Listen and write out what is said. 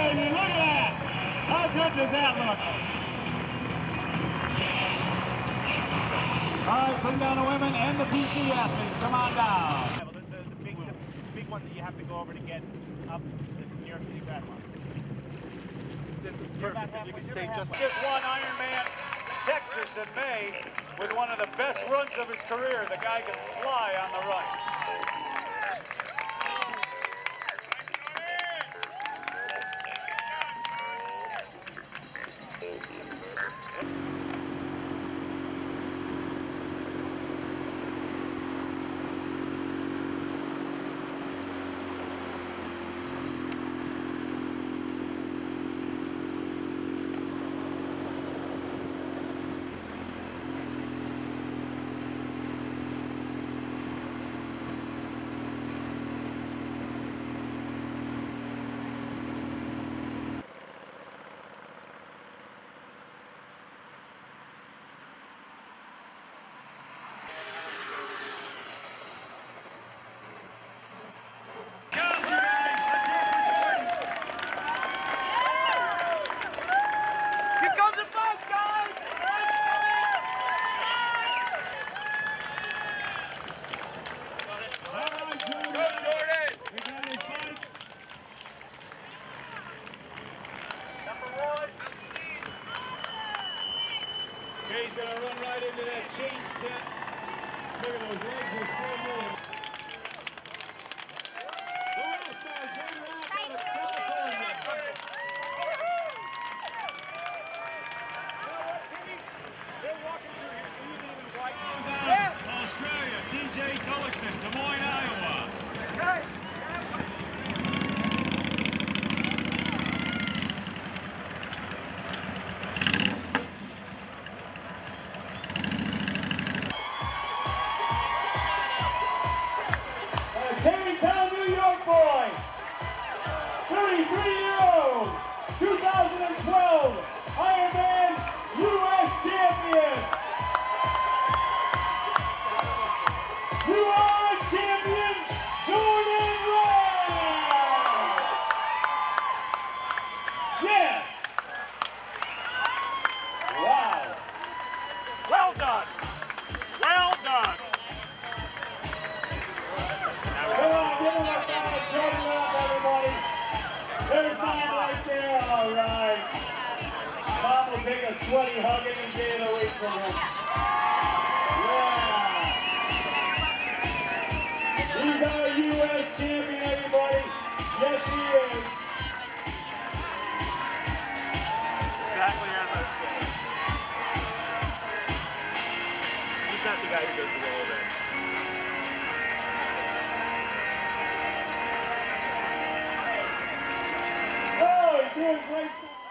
baby. Look at that. How good does that look? All right, bring down the women and the PC athletes. Come on down. The big one that you have to go over to get up the New York City Marathon. This is perfect. You can stay just. Just won Ironman Texas in May with one of the best runs of his career. The guy can fly on the run. He's going to run right into that change tent. Look at those legs are still moving. The rock star, Jen Rock out of California. They're walking through here, so you can even wipe those out. Australia, DJ Gullickson, Des Moines, Iowa. Hey. Terrytown, New York boy, 33-year-old, 2012 Ironman U.S. champion. You are champion, Jordan Wright. Yeah. Wow. Well done. Well done. Come on, give him a round of Jordan Wright, everybody. There's Mom right there. All right. Mom will take a sweaty hug any day of the week from him. Yeah. He's our U.S. champion, everybody. Yes, he is. Exactly as I said. He's not the guy who goes to roll there. Oh, he's doing great stuff.